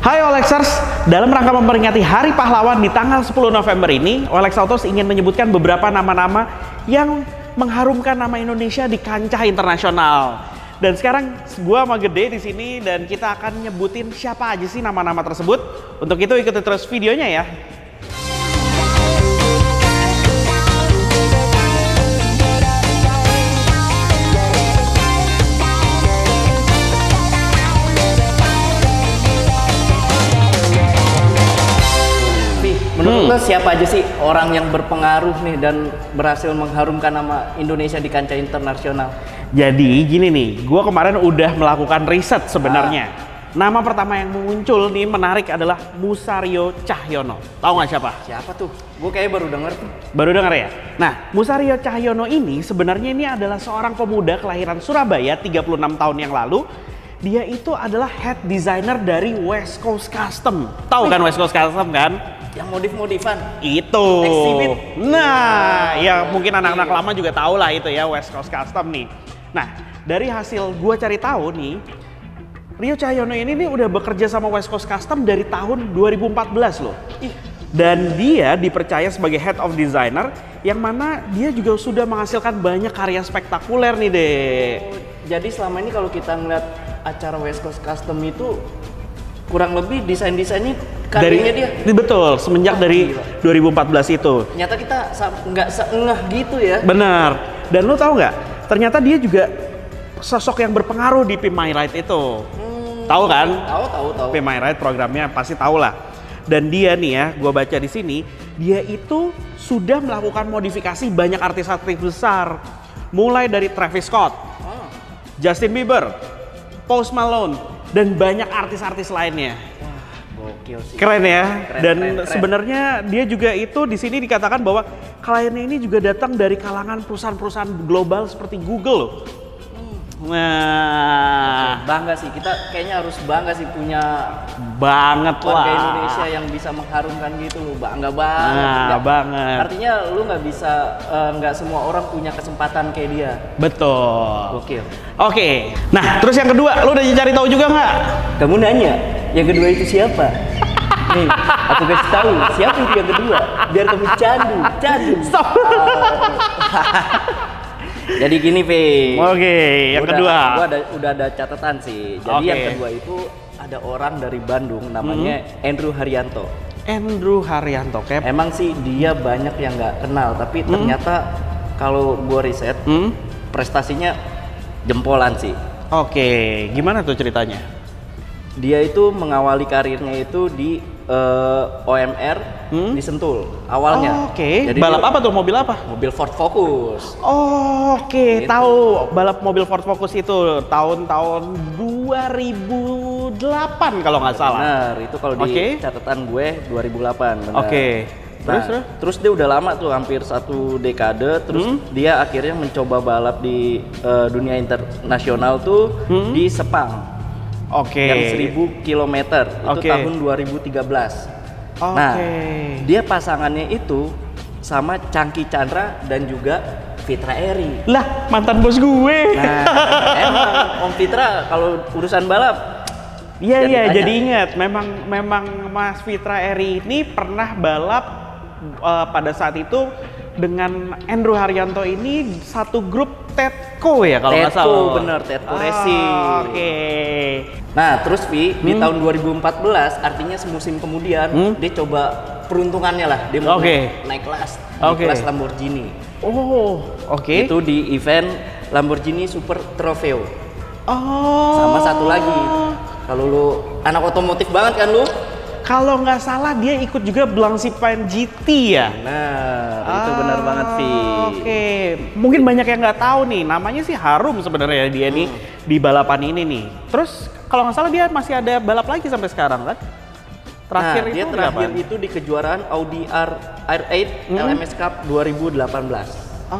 Hai Olexers, dalam rangka memperingati Hari Pahlawan di tanggal 10 November ini, Olex Autos ingin menyebutkan beberapa nama-nama yang mengharumkan nama Indonesia di kancah internasional. Dan sekarang gua sama Gede di sini dan kita akan nyebutin siapa aja sih nama-nama tersebut. Untuk itu ikuti terus videonya ya. Menurut lo siapa aja sih orang yang berpengaruh nih dan berhasil mengharumkan nama Indonesia di kancah internasional? Jadi gini nih, gue kemarin udah melakukan riset sebenarnya. Nama pertama yang muncul nih menarik adalah Musario Cahyono. Tahu nggak siapa? Siapa tuh? Gue kayaknya baru denger tuh. Baru denger ya? Nah, Musario Cahyono ini sebenarnya ini adalah seorang pemuda kelahiran Surabaya 36 tahun yang lalu. Dia itu adalah head designer dari West Coast Custom. Tahu kan West Coast Custom kan? Yang modif-modifan Itu. Exhibit. Nah, ya mungkin anak-anak lama juga tahu lah itu ya West Coast Custom nih. Nah, dari hasil gua cari tahu nih, Rio Cahyono ini nih udah bekerja sama West Coast Custom dari tahun 2014 loh. Dan dia dipercaya sebagai head of designer yang mana dia juga sudah menghasilkan banyak karya spektakuler nih, Dek. Jadi selama ini kalau kita ngeliat acara West Coast Custom itu kurang lebih desain-desainnya karyanya dia. Betul, semenjak dari gila. 2014 itu. Ternyata kita nggak seengah gitu ya. Benar. Dan lo tahu nggak? Ternyata dia juga sosok yang berpengaruh di Pimp My Ride itu. Tahu kan? Tahu. Pimp My Ride programnya pasti tahu lah. Dan dia nih ya, gue baca di sini, dia itu sudah melakukan modifikasi banyak artis-artis besar. Mulai dari Travis Scott, Justin Bieber, Post Malone, dan banyak artis-artis lainnya. Gokil sih. Keren ya. Dan keren. sebenarnya dia juga itu di sini dikatakan bahwa kliennya ini juga datang dari kalangan perusahaan-perusahaan global seperti Google loh. Nah, Bangga sih, kita kayaknya harus bangga sih punya banget warga lah. Indonesia yang bisa mengharumkan gitu loh, bangga banget. Nah, banget. Artinya lu nggak bisa, nggak semua orang punya kesempatan kayak dia. Betul. Gokil. Oke. Nah, terus yang kedua, lu udah cari tahu juga nggak? Kamu nanya, yang kedua itu siapa? Nih, aku kasih tahu siapa itu yang kedua, biar kamu candu. Stop. Jadi gini, Pe. Oke, yang kedua. Gua udah ada catatan sih. Jadi yang kedua itu ada orang dari Bandung namanya Andrew Haryanto. Andrew Haryanto, Cap. Emang sih dia banyak yang nggak kenal, tapi ternyata kalau gua riset prestasinya jempolan sih. Oke, gimana tuh ceritanya? Dia itu mengawali karirnya itu di OMR di Sentul awalnya. Oke. Jadi Balap apa tuh? Mobil apa? mobil Ford Focus. Oke, Gitu. tahu balap mobil Ford Focus itu tahun-tahun 2008 kalau nggak salah. Benar, itu kalau di catatan gue 2008. Benar. Oke. Terus dia udah lama tuh, hampir 1 dekade. Terus dia akhirnya mencoba balap di dunia internasional tuh di Sepang. Yang 1000 km itu tahun 2013. Nah, dia pasangannya itu sama Changki Chandra dan juga Fitra Eri. Lah, mantan bos gue. Nah, emang Om Fitra kalau urusan balap. Iya, jadi ingat. Memang Mas Fitra Eri ini pernah balap pada saat itu dengan Andrew Haryanto ini satu grup Tetco ya kalau nggak salah. Tetco, bener, Tetco Racing. Oke. Nah, terus Vi, di tahun 2014, artinya semusim kemudian, dia coba peruntungannya lah, dia mau naik kelas, di kelas Lamborghini. Itu di event Lamborghini Super Trofeo. Sama satu lagi, kalau lu anak otomotif banget kan lu? Kalau nggak salah dia ikut juga Blangsipan GT ya? Nah, itu benar banget, Vi. Oke, mungkin banyak yang nggak tahu nih, namanya sih harum sebenarnya dia nih di balapan ini nih. Terus kalau nggak salah dia masih ada balap lagi sampai sekarang kan? Terakhir dia itu terakhir itu di kejuaraan Audi R8 LMS Cup 2018.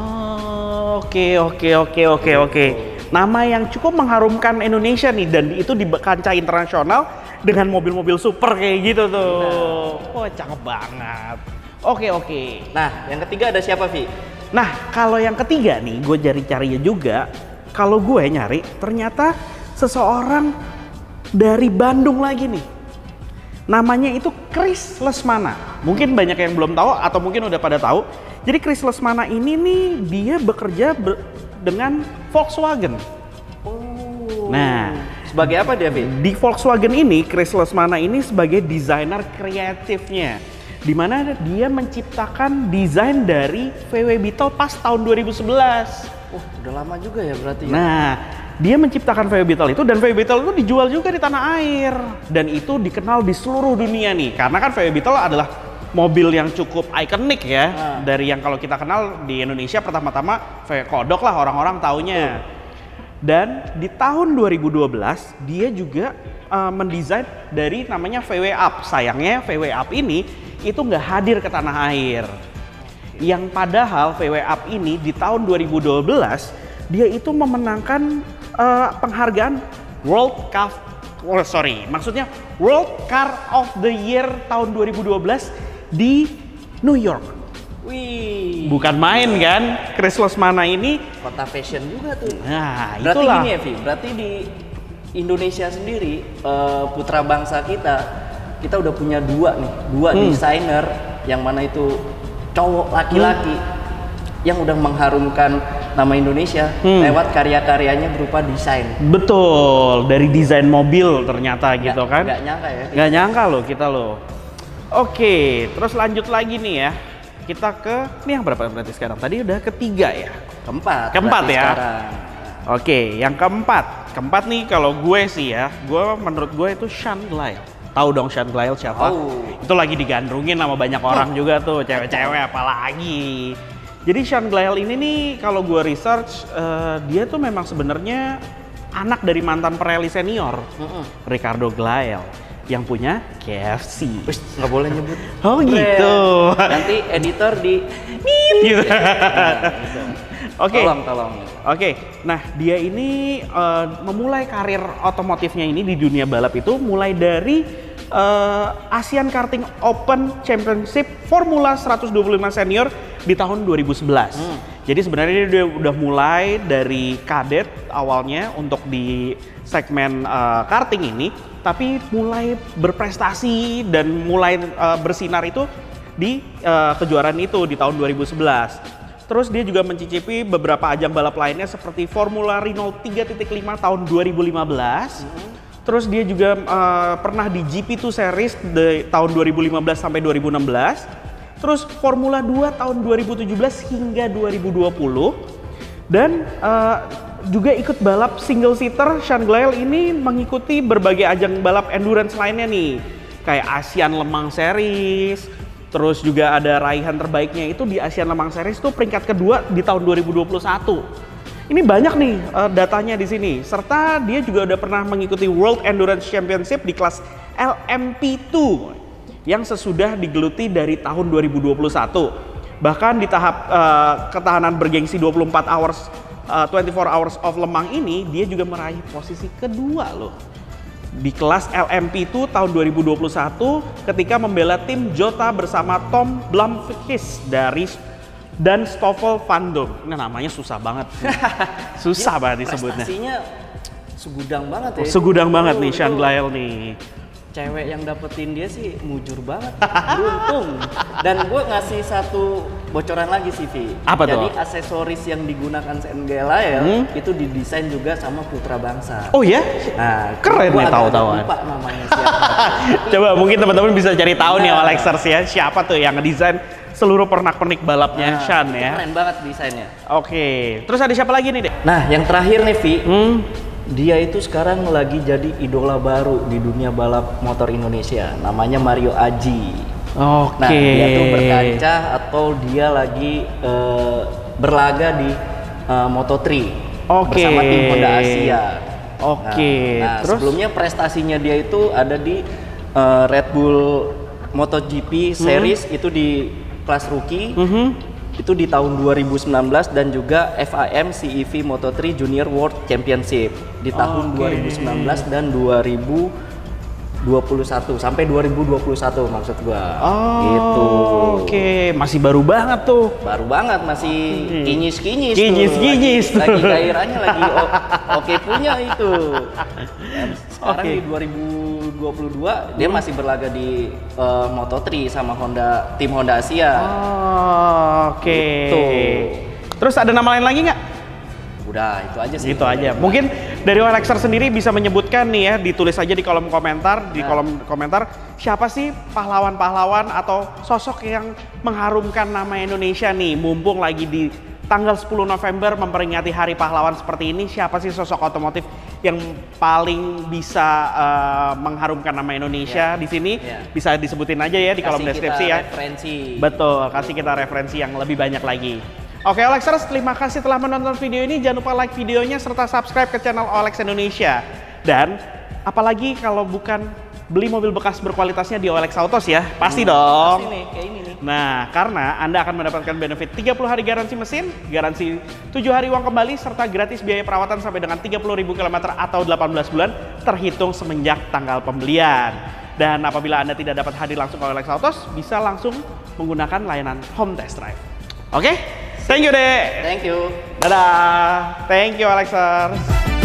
Oke. Nama yang cukup mengharumkan Indonesia nih, dan itu di kancah internasional dengan mobil-mobil super kayak gitu tuh. Wah, cakep banget. Oke. Nah, yang ketiga ada siapa, Vi? Nah, kalau yang ketiga nih, gue cari-carinya juga. Kalau gue nyari, ternyata seseorang dari Bandung lagi nih. Namanya itu Chris Lesmana. Mungkin banyak yang belum tahu atau mungkin udah pada tahu. Jadi Chris Lesmana ini nih dia bekerja dengan Volkswagen. Oh. Nah, sebagai apa dia, Vi? di Volkswagen ini Chris Lesmana ini sebagai desainer kreatifnya. Di mana dia menciptakan desain dari VW Beetle pas tahun 2011. Udah lama juga ya berarti ya? Nah, dia menciptakan VW Beetle itu dan VW Beetle itu dijual juga di tanah air. Dan itu dikenal di seluruh dunia nih. Karena kan VW Beetle adalah mobil yang cukup ikonik ya. Dari yang kalau kita kenal di Indonesia pertama-tama VW Kodok lah orang-orang taunya. Dan di tahun 2012 dia juga mendesain dari namanya VW Up. Sayangnya VW Up ini itu nggak hadir ke tanah air. Yang padahal VW Up ini di tahun 2012 dia itu memenangkan penghargaan World Car of the Year tahun 2012 di New York. Wih, bukan main kan, Chris Lesmana ini kota fashion juga tuh. Nah, berarti itulah. gini ya, Vi, berarti di Indonesia sendiri putra bangsa kita udah punya dua desainer yang mana itu cowok laki-laki yang udah mengharumkan nama Indonesia lewat karya-karyanya berupa desain. Betul, dari desain mobil ternyata gitu kan. Nggak nyangka ya. Nggak nyangka loh kita loh. Oke, terus lanjut lagi nih ya. Kita ke, ini yang berapa berarti sekarang? Tadi udah ketiga ya? Keempat ya? Sekarang. Oke, yang keempat nih kalau gue sih ya, menurut gue itu Sean Glyle. Tahu dong Sean Glyle siapa? Itu lagi digandrungin sama banyak orang juga tuh, cewek-cewek apalagi. Jadi Sean Glyle ini nih kalau gue research, dia tuh memang sebenarnya anak dari mantan pereli senior, Ricardo Glyle. Yang punya KFC. Nggak boleh nyebut. Oh gitu. Nanti editor di gitu. Oke. Tolong. Oke. Nah, dia ini memulai karir otomotifnya ini di dunia balap itu mulai dari Asian Karting Open Championship Formula 125 Senior di tahun 2011. Jadi sebenarnya dia udah mulai dari kadet awalnya untuk di segmen karting ini, tapi mulai berprestasi dan mulai bersinar itu di kejuaraan itu di tahun 2011. Terus dia juga mencicipi beberapa ajang balap lainnya seperti Formula Renault 3.5 tahun 2015. Terus dia juga pernah di GP2 Series di tahun 2015 sampai 2016. Terus Formula 2 tahun 2017 hingga 2020. Dan juga ikut balap single seater. Sean Glyle ini mengikuti berbagai ajang balap endurance lainnya nih. Kayak Asian Le Mans Series. Terus juga ada raihan terbaiknya itu di Asian Le Mans Series itu peringkat kedua di tahun 2021. Ini banyak nih datanya di sini. Serta dia juga udah pernah mengikuti World Endurance Championship di kelas LMP2 yang sesudah digeluti dari tahun 2021. Bahkan di tahap ketahanan bergengsi 24 hours of Le Mans ini dia juga meraih posisi kedua loh. Di kelas LMP2 tahun 2021 ketika membela tim Jota bersama Tom Blomqvist dan Stoffel Van Dorn. Ini namanya susah banget. Susah banget disebutnya. Prestasinya segudang banget ya. Segudang banget nih Sean Glyle nih. Cewek yang dapetin dia sih mujur banget, beruntung. Dan gue ngasih satu bocoran lagi sih, Vi. Apa tuh? Jadi aksesoris yang digunakan Sean Glyle itu didesain juga sama putra bangsa. Oh ya? Nah, keren nih tahu-tahuan. Lupa namanya siapa. Coba mungkin teman-teman bisa cari tahu nih Alexers ya, siapa tuh yang ngedesain seluruh pernak-pernik balapnya Sean ya. Keren banget desainnya. Oke, terus ada siapa lagi nih, Dek? Nah, yang terakhir nih, Vi. Dia itu sekarang lagi jadi idola baru di dunia balap motor Indonesia. Namanya Mario Aji. Oke. Nah, dia tuh berkancah atau dia lagi berlaga di Moto3 bersama tim Honda Asia. Oke. Nah, terus sebelumnya prestasinya dia itu ada di Red Bull MotoGP Series itu di kelas rookie. Itu di tahun 2019 dan juga FIM CEV Moto3 Junior World Championship di tahun 2019 dan 2020. 21 sampai 2021 maksud gua. Oh, gitu. Oke, masih baru banget tuh. Baru banget, masih kinyis-kinyis. Kinyis-kinyis. Lagi gairahnya lagi oke punya itu. Dan sekarang di 2022 dia masih berlaga di Moto3 sama tim Honda Asia. Oke. Gitu. Terus ada nama lain lagi nggak? Udah, itu aja sih. Itu aja. Mungkin dari OLXer sendiri bisa menyebutkan nih ya, ditulis aja di kolom komentar, kolom komentar siapa sih pahlawan-pahlawan atau sosok yang mengharumkan nama Indonesia nih, mumpung lagi di tanggal 10 November memperingati Hari Pahlawan seperti ini, siapa sih sosok otomotif yang paling bisa mengharumkan nama Indonesia di sini? Bisa disebutin aja ya di kolom deskripsi ya. Referensi. Betul, kasih kita referensi yang lebih banyak lagi. Oke OLXers, terima kasih telah menonton video ini. Jangan lupa like videonya serta subscribe ke channel OLX Indonesia. Dan apalagi kalau bukan beli mobil bekas berkualitasnya di OLX Autos ya, pasti dong. Pasti nih, kayak ini nih. Nah, karena Anda akan mendapatkan benefit 30 hari garansi mesin, garansi 7 hari uang kembali, serta gratis biaya perawatan sampai dengan 30.000 km atau 18 bulan terhitung semenjak tanggal pembelian. Dan apabila Anda tidak dapat hadir langsung ke OLX Autos, bisa langsung menggunakan layanan home test drive. Oke? Thank you, Dek. Thank you. Dadah. Thank you, OLXers.